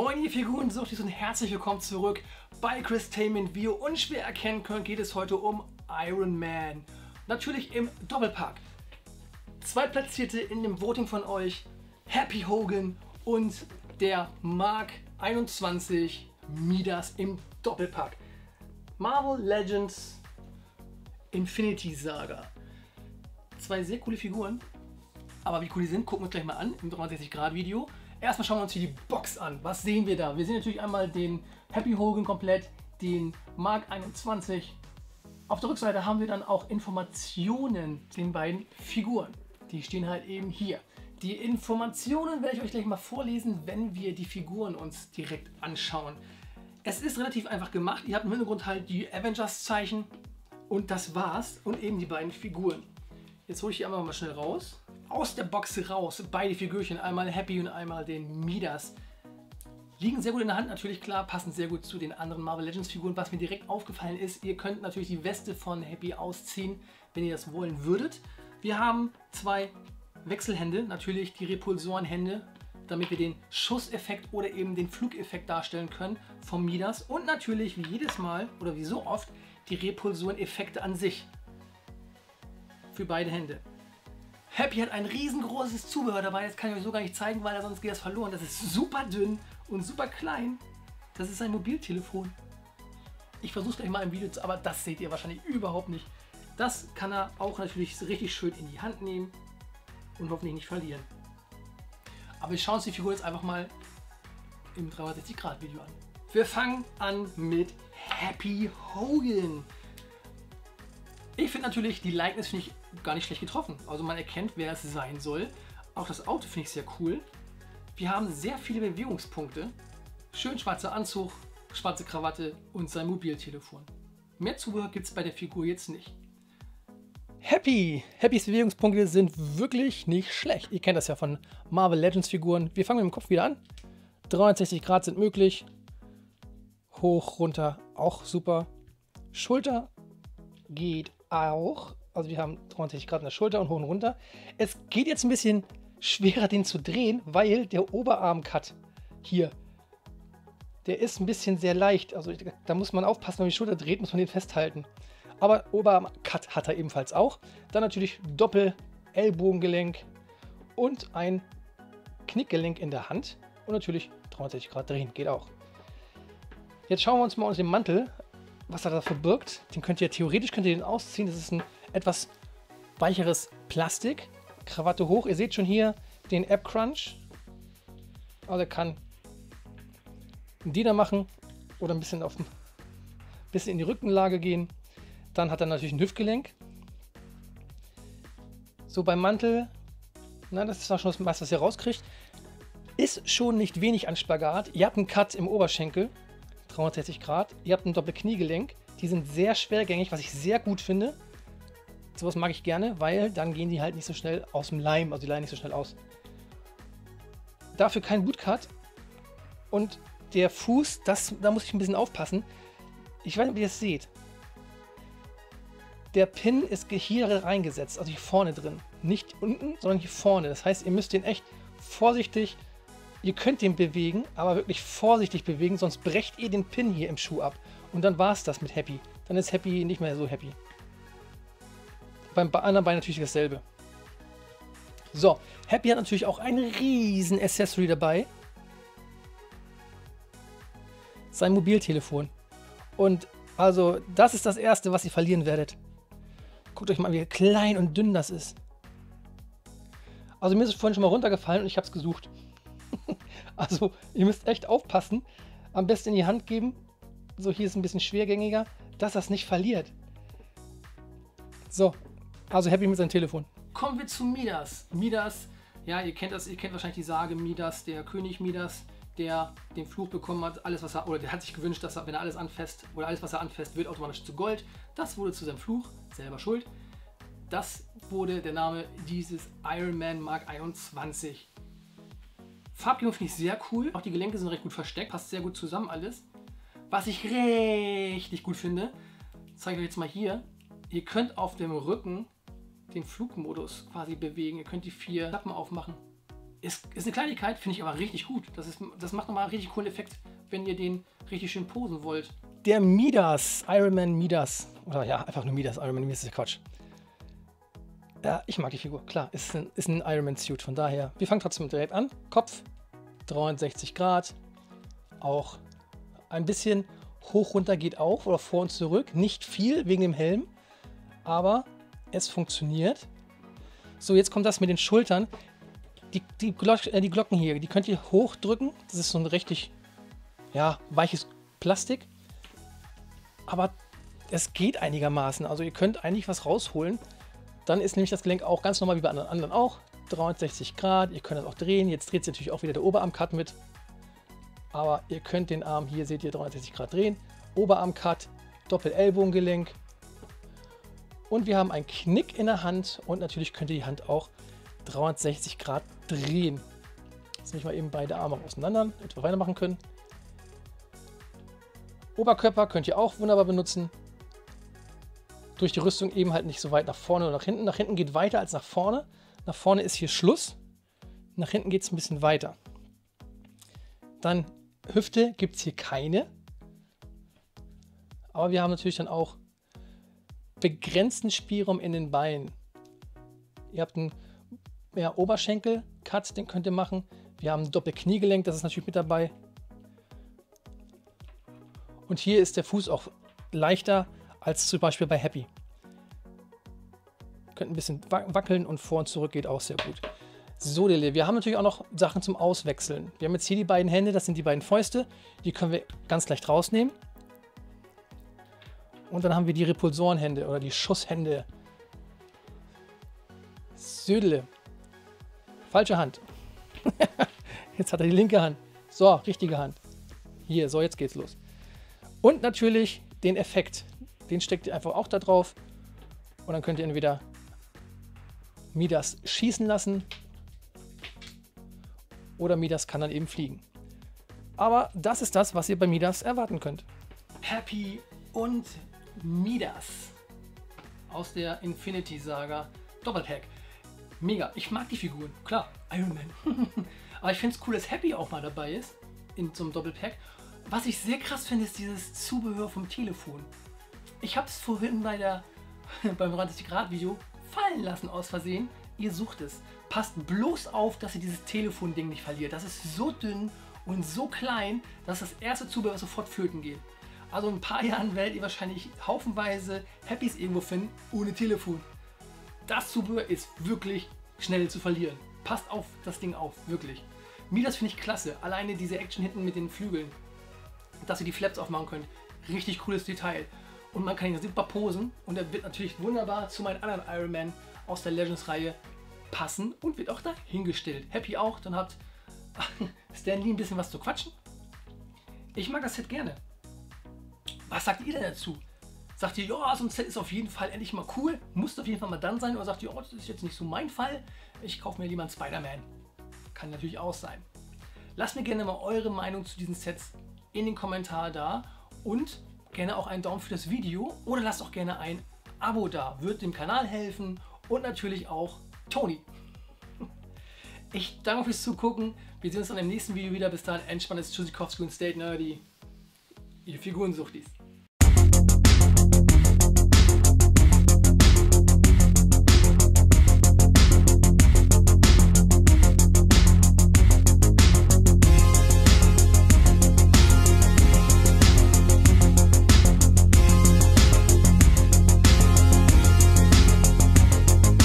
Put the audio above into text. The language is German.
Freunde der Figurensucht und herzlich willkommen zurück bei Christainment. Wie ihr unschwer erkennen könnt, geht es heute um Iron Man. Natürlich im Doppelpack. Zweitplatzierte in dem Voting von euch, Happy Hogan und der Mark 21 Midas im Doppelpack. Marvel Legends Infinity Saga. Zwei sehr coole Figuren. Aber wie cool die sind, gucken wir uns gleich mal an im 360-Grad-Video. Erstmal schauen wir uns hier die Box an. Was sehen wir da? Wir sehen natürlich einmal den Happy Hogan komplett, den Mark 21. Auf der Rückseite haben wir dann auch Informationen zu den beiden Figuren. Die stehen halt eben hier. Die Informationen werde ich euch gleich mal vorlesen, wenn wir die Figuren uns direkt anschauen. Es ist relativ einfach gemacht. Ihr habt im Hintergrund halt die Avengers-Zeichen und das war's. Und eben die beiden Figuren. Jetzt hole ich die einmal mal schnell raus. Aus der Box raus, beide Figürchen, einmal Happy und einmal den Midas. Liegen sehr gut in der Hand, natürlich klar, passen sehr gut zu den anderen Marvel Legends Figuren. Was mir direkt aufgefallen ist, ihr könnt natürlich die Weste von Happy ausziehen, wenn ihr das wollen würdet. Wir haben zwei Wechselhände, natürlich die Repulsorenhände, damit wir den Schusseffekt oder eben den Flugeffekt darstellen können vom Midas. Und natürlich, wie jedes Mal oder wie so oft, die Repulsoreneffekte an sich. Für beide Hände. Happy hat ein riesengroßes Zubehör dabei, das kann ich euch so gar nicht zeigen, weil sonst geht das verloren. Das ist super dünn und super klein. Das ist ein Mobiltelefon. Ich versuche es gleich mal im Video, aber das seht ihr wahrscheinlich überhaupt nicht. Das kann er auch natürlich richtig schön in die Hand nehmen und hoffentlich nicht verlieren. Aber wir schauen uns die Figur jetzt einfach mal im 360-Grad-Video an. Wir fangen an mit Happy Hogan. Ich finde natürlich, die Likeness finde ich gar nicht schlecht getroffen. Also man erkennt, wer es sein soll. Auch das Auto finde ich sehr cool. Wir haben sehr viele Bewegungspunkte. Schön schwarzer Anzug, schwarze Krawatte und sein Mobiltelefon. Mehr Zubehör gibt es bei der Figur jetzt nicht. Happys Bewegungspunkte sind wirklich nicht schlecht. Ihr kennt das ja von Marvel Legends Figuren. Wir fangen mit dem Kopf wieder an. 360 Grad sind möglich. Hoch, runter, auch super. Schulter geht auch. Also wir haben 360 Grad in der Schulter und hoch und runter. Es geht jetzt ein bisschen schwerer, den zu drehen, weil der Oberarm-Cut hier, der ist ein bisschen sehr leicht. Also da muss man aufpassen, wenn man die Schulter dreht, muss man den festhalten. Aber Oberarm-Cut hat er ebenfalls auch. Dann natürlich Doppel-Ellbogengelenk und ein Knickgelenk in der Hand. Und natürlich 360 Grad drehen, geht auch. Jetzt schauen wir uns mal unter den Mantel, was er da verbirgt. Den könnt ihr theoretisch den ausziehen. Das ist ein etwas weicheres Plastik. Krawatte hoch. Ihr seht schon hier den Ab Crunch. Also er kann die da machen oder ein bisschen in die Rückenlage gehen. Dann hat er natürlich ein Hüftgelenk. So beim Mantel, na, das ist auch schon das meiste, was ihr rauskriegt. Ist schon nicht wenig an Spagat. Ihr habt einen Cut im Oberschenkel, 360 Grad. Ihr habt ein Doppelkniegelenk. Die sind sehr schwergängig, was ich sehr gut finde. Sowas mag ich gerne, weil dann gehen die halt nicht so schnell aus dem Leim, also die leihen nicht so schnell aus. Dafür kein Bootcut. Und der Fuß, da muss ich ein bisschen aufpassen. Ich weiß nicht, ob ihr das seht. Der Pin ist hier reingesetzt, also hier vorne drin. Nicht unten, sondern hier vorne. Das heißt, ihr müsst den echt vorsichtig, ihr könnt den bewegen, aber wirklich vorsichtig bewegen, sonst brecht ihr den Pin hier im Schuh ab. Und dann war es das mit Happy. Dann ist Happy nicht mehr so happy. Beim anderen Bein natürlich dasselbe. So, Happy hat natürlich auch ein riesen Accessory dabei. Sein Mobiltelefon. Und also, das ist das Erste, was ihr verlieren werdet. Guckt euch mal, wie klein und dünn das ist. Also mir ist es vorhin schon mal runtergefallen und ich habe es gesucht. Also, ihr müsst echt aufpassen. Am besten in die Hand geben. So, hier ist ein bisschen schwergängiger, dass das nicht verliert. So. Also Happy mit seinem Telefon. Kommen wir zu Midas. Midas, ja, ihr kennt das, ihr kennt wahrscheinlich die Sage Midas, der König Midas, der den Fluch bekommen hat, alles was er, oder der hat sich gewünscht, dass er, wenn er alles anfasst, oder alles was er anfasst, wird automatisch zu Gold. Das wurde zu seinem Fluch, selber schuld. Das wurde der Name dieses Iron Man Mark 21. Farbgebung finde ich sehr cool. Auch die Gelenke sind recht gut versteckt, passt sehr gut zusammen alles. Was ich richtig gut finde, zeige ich euch jetzt mal hier. Ihr könnt auf dem Rücken den Flugmodus quasi bewegen. Ihr könnt die 4 Klappen aufmachen. Ist eine Kleinigkeit, finde ich aber richtig gut. Das macht nochmal einen richtig coolen Effekt, wenn ihr den richtig schön posen wollt. Der Midas, Iron Man Midas. Oder ja, einfach nur Midas, Iron Man Midas ist Quatsch. Ja, ich mag die Figur. Klar, ist ein Iron Man Suit. Von daher, wir fangen trotzdem direkt an. Kopf, 360 Grad. Auch ein bisschen hoch runter geht auch. Oder vor und zurück. Nicht viel wegen dem Helm. Aber es funktioniert. So, jetzt kommt das mit den Schultern. Die Glocken hier, die könnt ihr hochdrücken. Das ist so ein richtig, ja, weiches Plastik. Aber es geht einigermaßen. Also ihr könnt eigentlich was rausholen. Dann ist nämlich das Gelenk auch ganz normal wie bei anderen auch. 360 Grad. Ihr könnt das auch drehen. Jetzt dreht sich natürlich auch wieder der Oberarm-Cut mit. Aber ihr könnt den Arm hier, seht ihr, 360 Grad drehen. Oberarm-Cut, Doppel-Ellbogengelenk. Und wir haben einen Knick in der Hand. Und natürlich könnt ihr die Hand auch 360 Grad drehen. Jetzt nehme ich mal eben beide Arme auseinander, damit wir weitermachen können. Oberkörper könnt ihr auch wunderbar benutzen. Durch die Rüstung eben halt nicht so weit nach vorne oder nach hinten. Nach hinten geht weiter als nach vorne. Nach vorne ist hier Schluss. Nach hinten geht es ein bisschen weiter. Dann Hüfte gibt es hier keine. Aber wir haben natürlich dann auch begrenzten Spielraum in den Beinen. Ihr habt einen Oberschenkel-Cut, den könnt ihr machen. Wir haben ein Doppelkniegelenk, das ist natürlich mit dabei. Und hier ist der Fuß auch leichter als zum Beispiel bei Happy. Ihr könnt ein bisschen wackeln und vor und zurück geht auch sehr gut. So, wir haben natürlich auch noch Sachen zum Auswechseln. Wir haben jetzt hier die beiden Hände, das sind die beiden Fäuste. Die können wir ganz leicht rausnehmen. Und dann haben wir die Repulsorenhände oder die Schusshände. Södele. Falsche Hand. Jetzt hat er die linke Hand. So, richtige Hand. Hier, so, jetzt geht's los. Und natürlich den Effekt. Den steckt ihr einfach auch da drauf. Und dann könnt ihr entweder Midas schießen lassen. Oder Midas kann dann eben fliegen. Aber das ist das, was ihr bei Midas erwarten könnt. Happy und Midas aus der Infinity Saga Doppelpack. Mega, ich mag die Figuren, klar, Iron Man. Aber ich finde es cool, dass Happy auch mal dabei ist in so einem Doppelpack. Was ich sehr krass finde, ist dieses Zubehör vom Telefon. Ich habe es vorhin beim 90 Grad Video fallen lassen aus Versehen. Ihr sucht es. Passt bloß auf, dass ihr dieses Telefon-Ding nicht verliert. Das ist so dünn und so klein, dass das erste Zubehör sofort flöten geht. Also in ein paar Jahren werdet ihr wahrscheinlich haufenweise Happys irgendwo finden ohne Telefon. Das Zubehör ist wirklich schnell zu verlieren. Passt auf das Ding auf, wirklich. Midas finde ich klasse. Alleine diese Action hinten mit den Flügeln. Dass ihr die Flaps aufmachen könnt. Richtig cooles Detail. Und man kann ihn super posen. Und er wird natürlich wunderbar zu meinen anderen Iron Man aus der Legends-Reihe passen. Und wird auch da hingestellt. Happy auch. Dann hat Stan Lee ein bisschen was zu quatschen. Ich mag das Set gerne. Was sagt ihr denn dazu? Sagt ihr, ja, so ein Set ist auf jeden Fall endlich mal cool, muss auf jeden Fall mal dann sein? Oder sagt ihr, oh, das ist jetzt nicht so mein Fall, ich kaufe mir lieber einen Spider-Man. Kann natürlich auch sein. Lasst mir gerne mal eure Meinung zu diesen Sets in den Kommentaren da und gerne auch einen Daumen für das Video oder lasst auch gerne ein Abo da, wird dem Kanal helfen und natürlich auch Toni. Ich danke fürs Zugucken, wir sehen uns dann im nächsten Video wieder. Bis dahin, entspanntes Tschüssikowski und Stay Nerdy. Ihr Figurensuchtis.